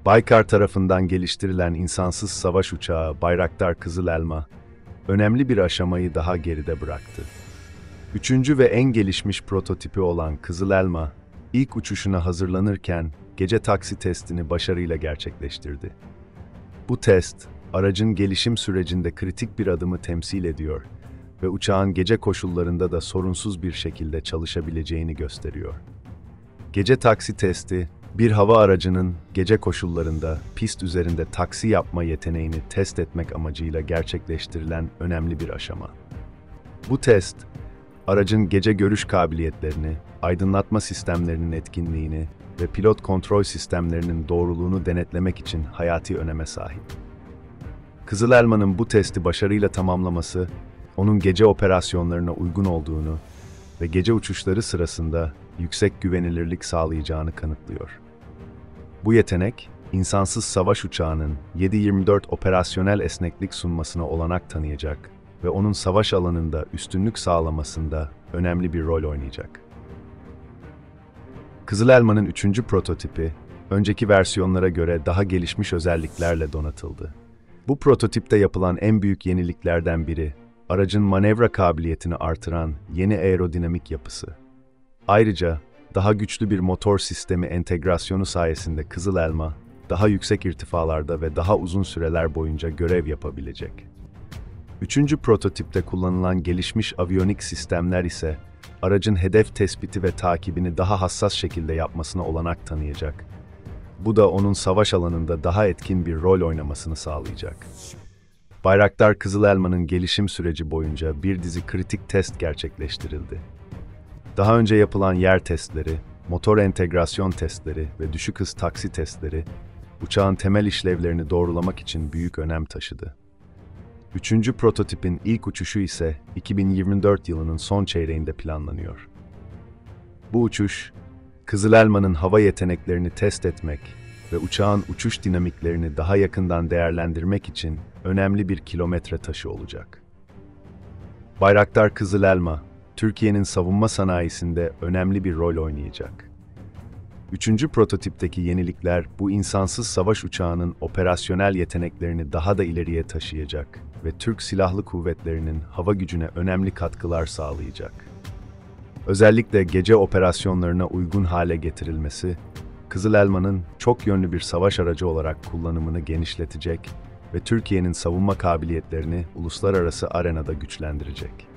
Baykar tarafından geliştirilen insansız savaş uçağı Bayraktar Kızıl Elma, önemli bir aşamayı daha geride bıraktı. Üçüncü ve en gelişmiş prototipi olan Kızıl Elma, ilk uçuşuna hazırlanırken gece taksi testini başarıyla gerçekleştirdi. Bu test, aracın gelişim sürecinde kritik bir adımı temsil ediyor ve uçağın gece koşullarında da sorunsuz bir şekilde çalışabileceğini gösteriyor. Gece taksi testi, bir hava aracının gece koşullarında pist üzerinde taksi yapma yeteneğini test etmek amacıyla gerçekleştirilen önemli bir aşama. Bu test, aracın gece görüş kabiliyetlerini, aydınlatma sistemlerinin etkinliğini ve pilot kontrol sistemlerinin doğruluğunu denetlemek için hayati öneme sahip. Kızıl Elma'nın bu testi başarıyla tamamlaması, onun gece operasyonlarına uygun olduğunu ve gece uçuşları sırasında yüksek güvenilirlik sağlayacağını kanıtlıyor. Bu yetenek, insansız savaş uçağının 7/24 operasyonel esneklik sunmasına olanak tanıyacak ve onun savaş alanında üstünlük sağlamasında önemli bir rol oynayacak. Kızıl Elma'nın üçüncü prototipi, önceki versiyonlara göre daha gelişmiş özelliklerle donatıldı. Bu prototipte yapılan en büyük yeniliklerden biri, aracın manevra kabiliyetini artıran yeni aerodinamik yapısı. Ayrıca, daha güçlü bir motor sistemi entegrasyonu sayesinde Kızıl Elma, daha yüksek irtifalarda ve daha uzun süreler boyunca görev yapabilecek. Üçüncü prototipte kullanılan gelişmiş aviyonik sistemler ise, aracın hedef tespiti ve takibini daha hassas şekilde yapmasına olanak tanıyacak. Bu da onun savaş alanında daha etkin bir rol oynamasını sağlayacak. Bayraktar Kızıl Elma'nın gelişim süreci boyunca bir dizi kritik test gerçekleştirildi. Daha önce yapılan yer testleri, motor entegrasyon testleri ve düşük hız taksi testleri, uçağın temel işlevlerini doğrulamak için büyük önem taşıdı. Üçüncü prototipin ilk uçuşu ise 2024 yılının son çeyreğinde planlanıyor. Bu uçuş, Kızıl Elma'nın hava yeteneklerini test etmek ve uçağın uçuş dinamiklerini daha yakından değerlendirmek için önemli bir kilometre taşı olacak. Bayraktar Kızıl Elma, Türkiye'nin savunma sanayisinde önemli bir rol oynayacak. Üçüncü prototipteki yenilikler bu insansız savaş uçağının operasyonel yeteneklerini daha da ileriye taşıyacak ve Türk Silahlı Kuvvetleri'nin hava gücüne önemli katkılar sağlayacak. Özellikle gece operasyonlarına uygun hale getirilmesi, Kızıl Elma'nın çok yönlü bir savaş aracı olarak kullanımını genişletecek ve Türkiye'nin savunma kabiliyetlerini uluslararası arenada güçlendirecek.